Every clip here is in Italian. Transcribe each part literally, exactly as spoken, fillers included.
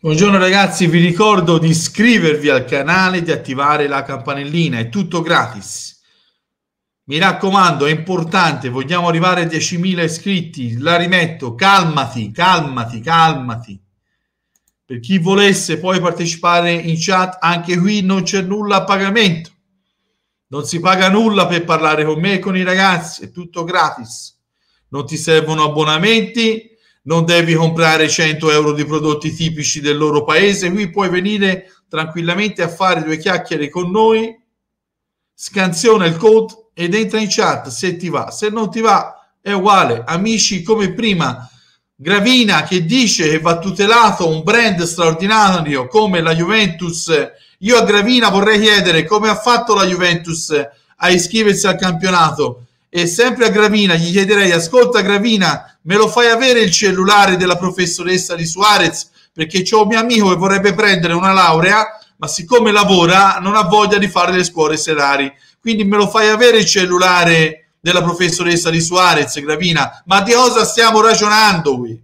Buongiorno ragazzi, vi ricordo di iscrivervi al canale e di attivare la campanellina, è tutto gratis. Mi raccomando, è importante, vogliamo arrivare a diecimila iscritti, la rimetto, calmati, calmati, calmati. Per chi volesse poi partecipare in chat, anche qui non c'è nulla a pagamento. Non si paga nulla per parlare con me e con i ragazzi, è tutto gratis. Non ti servono abbonamenti, non devi comprare cento euro di prodotti tipici del loro paese, qui puoi venire tranquillamente a fare due chiacchiere con noi, scansiona il code ed entra in chat se ti va, se non ti va è uguale, amici come prima. Gravina che dice che va tutelato un brand straordinario come la Juventus. Io a Gravina vorrei chiedere come ha fatto la Juventus a iscriversi al campionato, e sempre a Gravina gli chiederei: ascolta Gravina, me lo fai avere il cellulare della professoressa di Suarez, perché c'ho un mio amico che vorrebbe prendere una laurea, ma siccome lavora non ha voglia di fare le scuole serali, quindi me lo fai avere il cellulare della professoressa di Suarez, Gravina? Ma di cosa stiamo ragionando qui?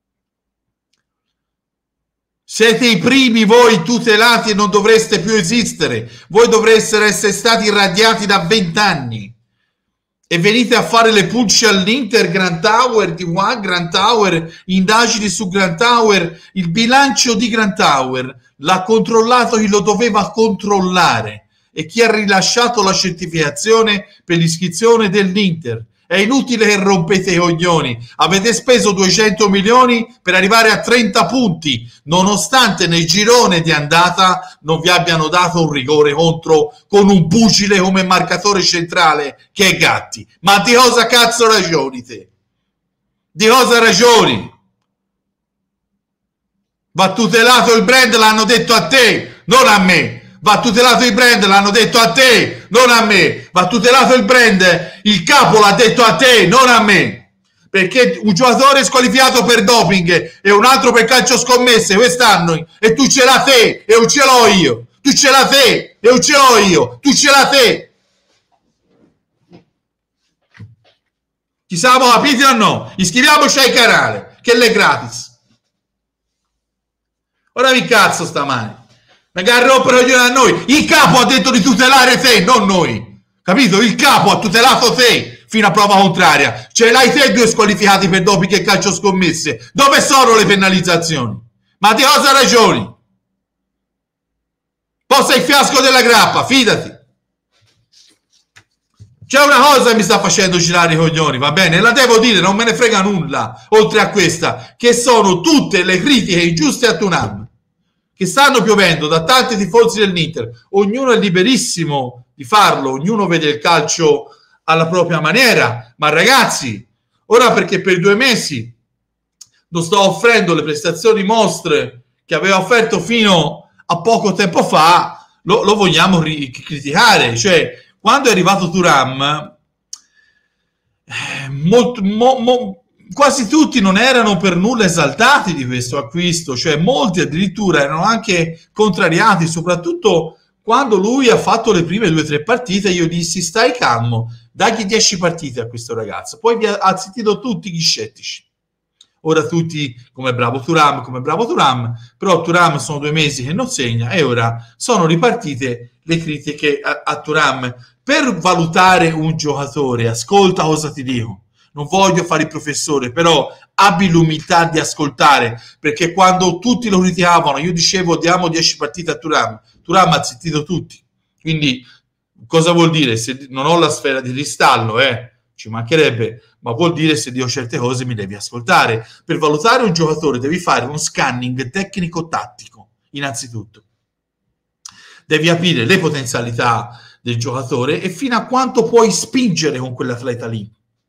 Siete i primi voi tutelati e non dovreste più esistere, voi dovreste essere stati irradiati da vent'anni. E venite a fare le pulci all'Inter, Grand Tower, di qua, Grand Tower, indagini su Grand Tower, il bilancio di Grand Tower l'ha controllato chi lo doveva controllare e chi ha rilasciato la certificazione per l'iscrizione dell'Inter. È inutile che rompete i coglioni, avete speso duecento milioni per arrivare a trenta punti, nonostante nel girone di andata non vi abbiano dato un rigore contro con un pugile come marcatore centrale che è Gatti. Ma di cosa cazzo ragioni te? Di cosa ragioni? Va tutelato il brand, l'hanno detto a te, non a me. Va tutelato il brand, l'hanno detto a te, non a me. Va tutelato il brand, il capo l'ha detto a te, non a me. Perché un giocatore è squalificato per doping e un altro per calcio scommesse quest'anno, e tu ce l'ha te e non ce l'ho io. Tu ce l'ha te e non ce l'ho io. Tu ce l'ha te. Ci siamo capiti o no? Iscriviamoci al canale, che è gratis. Ora vi cazzo stamani. Magari rompere a noi. Il capo ha detto di tutelare te, non noi. Capito? Il capo ha tutelato te fino a prova contraria. Ce l'hai te due squalificati per doping e calcio scommesse. Dove sono le penalizzazioni? Ma di cosa ragioni? Poi sei il fiasco della grappa, fidati. C'è una cosa che mi sta facendo girare i coglioni, va bene? La devo dire, non me ne frega nulla, oltre a questa, che sono tutte le critiche ingiuste a Thuram, che stanno piovendo da tanti tifosi dell'Inter. Ognuno è liberissimo di farlo, ognuno vede il calcio alla propria maniera, ma ragazzi, ora perché per due mesi non sto offrendo le prestazioni mostre che aveva offerto fino a poco tempo fa, lo, lo vogliamo criticare. Cioè, quando è arrivato Thuram, eh, molto, mo, mo, quasi tutti non erano per nulla esaltati di questo acquisto, cioè molti addirittura erano anche contrariati, soprattutto quando lui ha fatto le prime due o tre partite. Io dissi: stai calmo, dagli dieci partite a questo ragazzo. Poi vi ha, ha zittito tutti gli scettici. Ora tutti come bravo Thuram, come bravo Thuram, però Thuram sono due mesi che non segna e ora sono ripartite le critiche a, a Thuram. Per valutare un giocatore, ascolta cosa ti dico. Non voglio fare il professore, però abbi l'umiltà di ascoltare, perché quando tutti lo criticavano, io dicevo diamo dieci partite a Thuram, Thuram ha zittito tutti. Quindi cosa vuol dire? Se non ho la sfera di cristallo, eh, ci mancherebbe, ma vuol dire se dico certe cose mi devi ascoltare. Per valutare un giocatore devi fare uno scanning tecnico-tattico, innanzitutto. Devi capire le potenzialità del giocatore e fino a quanto puoi spingere con quell'atleta lì.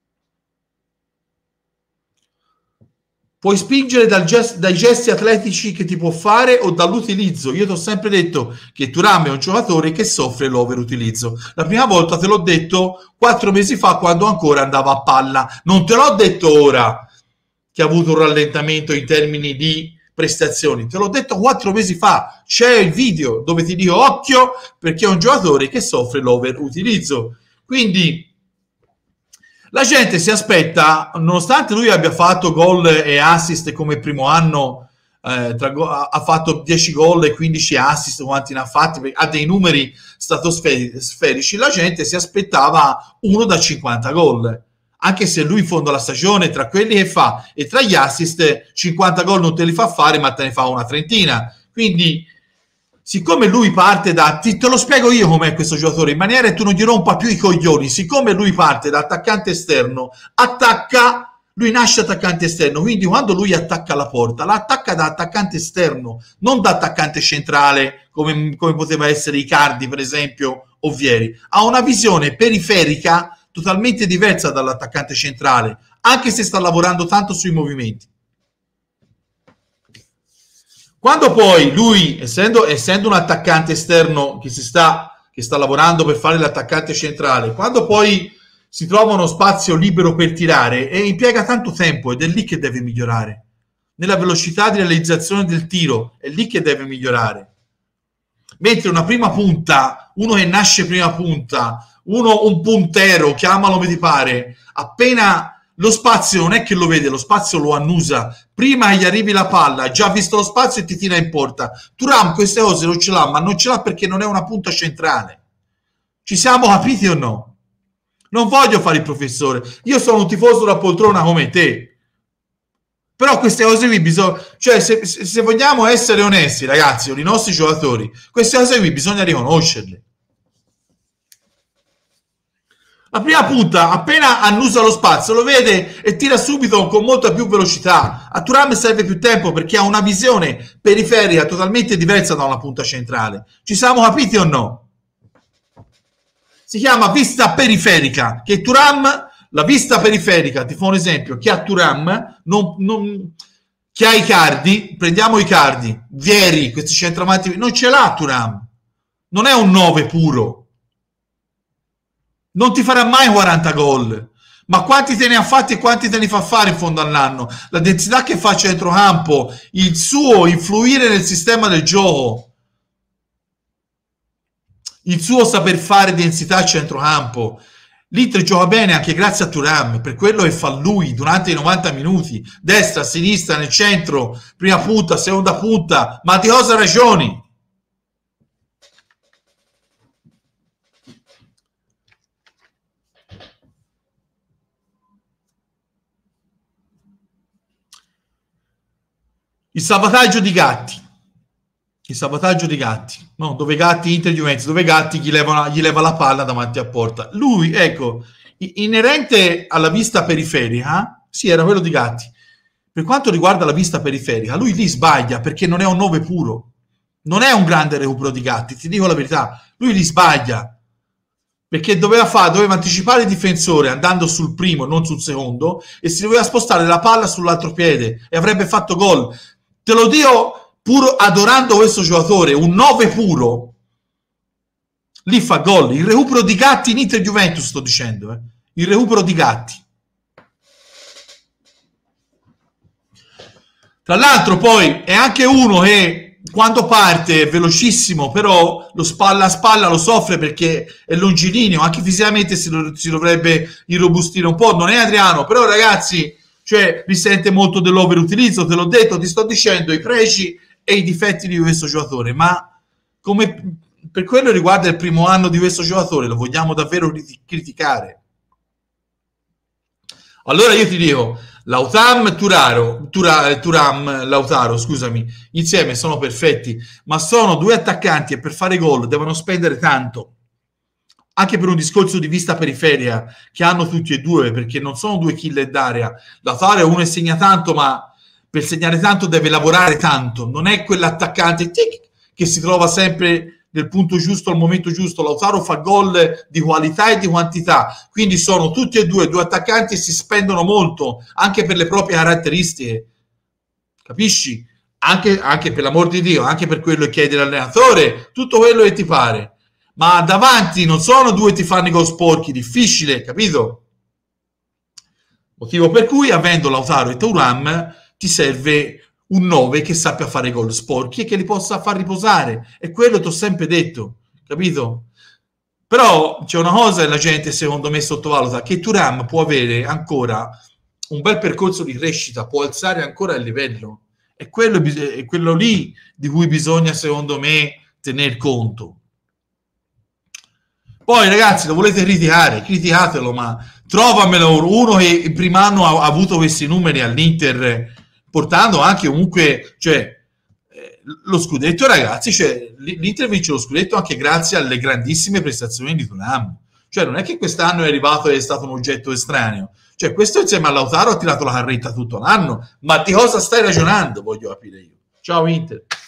Puoi spingere dal gest, dai gesti atletici che ti può fare o dall'utilizzo. Io ti ho sempre detto che Thuram è un giocatore che soffre l'overutilizzo. La prima volta te l'ho detto quattro mesi fa, quando ancora andava a palla. Non te l'ho detto ora che ha avuto un rallentamento in termini di prestazioni. Te l'ho detto quattro mesi fa. C'è il video dove ti dico occhio, perché è un giocatore che soffre l'overutilizzo. Quindi la gente si aspetta, nonostante lui abbia fatto gol e assist come primo anno eh, tra, ha fatto dieci gol e quindici assist, quanti ne ha fatti, ha dei numeri stratosferici, la gente si aspettava uno da cinquanta gol, anche se lui in fondo alla stagione tra quelli che fa e tra gli assist cinquanta gol non te li fa fare, ma te ne fa una trentina. Quindi siccome lui parte da, ti, te lo spiego io com'è questo giocatore, in maniera che tu non gli rompa più i coglioni, siccome lui parte da attaccante esterno, attacca, lui nasce attaccante esterno, quindi quando lui attacca la porta, la attacca da attaccante esterno, non da attaccante centrale, come, come poteva essere Icardi per esempio, o Vieri. Ha una visione periferica totalmente diversa dall'attaccante centrale, anche se sta lavorando tanto sui movimenti. Quando poi lui, essendo, essendo un attaccante esterno che, si sta, che sta lavorando per fare l'attaccante centrale, quando poi si trova uno spazio libero per tirare e impiega tanto tempo, ed è lì che deve migliorare. Nella velocità di realizzazione del tiro, è lì che deve migliorare. Mentre una prima punta, uno che nasce prima punta, uno un puntero, chiamalo come ti pare, appena lo spazio non è che lo vede, lo spazio lo annusa. Prima che gli arrivi la palla, ha già visto lo spazio e ti tira in porta. Thuram queste cose non ce l'ha, ma non ce l'ha perché non è una punta centrale. Ci siamo capiti o no? Non voglio fare il professore, io sono un tifoso da poltrona come te. Però queste cose qui bisogna, cioè se, se vogliamo essere onesti ragazzi, con i nostri giocatori, queste cose qui bisogna riconoscerle. La prima punta, appena annusa lo spazio, lo vede e tira subito con molta più velocità. A Thuram serve più tempo perché ha una visione periferica totalmente diversa da una punta centrale. Ci siamo capiti o no? Si chiama vista periferica, che Thuram, la vista periferica, ti fa un esempio, che a Thuram, non, non, che ha Icardi, prendiamo Icardi, Vieri, questi centravanti, non ce l'ha Thuram. Non è un nove puro. Non ti farà mai quaranta gol, ma quanti te ne ha fatti e quanti te ne fa fare in fondo all'anno? La densità che fa a centrocampo, il suo influire nel sistema del gioco, il suo saper fare densità a centrocampo. L'Inter gioca bene anche grazie a Thuram, per quello che fa lui durante i novanta minuti, destra, sinistra, nel centro, prima punta, seconda punta, ma di cosa ragioni? Il salvataggio di Gatti, il salvataggio di Gatti, no? Dove Gatti, Inter Juventus, dove Gatti gli leva, gli leva la palla davanti a porta. Lui, ecco, inerente alla vista periferica, sì, era quello di Gatti. Per quanto riguarda la vista periferica, lui lì sbaglia perché non è un nove puro. Non è un grande recupero di Gatti, ti dico la verità. Lui lì sbaglia perché doveva fare, doveva anticipare il difensore andando sul primo, non sul secondo, e si doveva spostare la palla sull'altro piede e avrebbe fatto gol. Te lo dico pur adorando questo giocatore, un nove puro, lì fa gol. Il recupero di Gatti in Inter Juventus, sto dicendo, eh. Il recupero di Gatti. Tra l'altro poi è anche uno che quando parte è velocissimo, però lo spalla a spalla lo soffre perché è longilineo, anche fisicamente si, si dovrebbe irrobustire un po'. Non è Adriano, però ragazzi, cioè risente molto dell'overutilizzo, te l'ho detto, ti sto dicendo i pregi e i difetti di questo giocatore, ma come per quello riguarda il primo anno di questo giocatore, lo vogliamo davvero criticare? Allora io ti dico, Lautaro, Turaro, Tura, Thuram, Lautaro, scusami, insieme sono perfetti, ma sono due attaccanti e per fare gol devono spendere tanto, anche per un discorso di vista periferica che hanno tutti e due, perché non sono due killer d'area. Lautaro è uno che segna tanto, ma per segnare tanto deve lavorare tanto, non è quell'attaccante tic, che si trova sempre nel punto giusto al momento giusto. Lautaro fa gol di qualità e di quantità, quindi sono tutti e due due attaccanti e si spendono molto anche per le proprie caratteristiche, capisci? Anche, anche per l'amor di Dio, anche per quello che chiede l'allenatore, tutto quello che ti pare, ma davanti non sono due ti fanno i gol sporchi, difficile, capito? Motivo per cui avendo Lautaro e Thuram ti serve un nove che sappia fare gol sporchi e che li possa far riposare, e quello ti ho sempre detto, capito? Però c'è una cosa che la gente secondo me sottovaluta, che Thuram può avere ancora un bel percorso di crescita, può alzare ancora il livello, è quello, è quello lì di cui bisogna, secondo me, tener conto. Poi, ragazzi, lo volete criticare, criticatelo, ma trovamelo uno che il primo anno ha, ha avuto questi numeri all'Inter, portando anche comunque, cioè, eh, lo scudetto, ragazzi, cioè, l'Inter vince lo scudetto anche grazie alle grandissime prestazioni di Thuram. Cioè, non è che quest'anno è arrivato e è stato un oggetto estraneo. Cioè, questo insieme a Lautaro ha tirato la carretta tutto l'anno. Ma di cosa stai ragionando, voglio capire io. Ciao, Inter.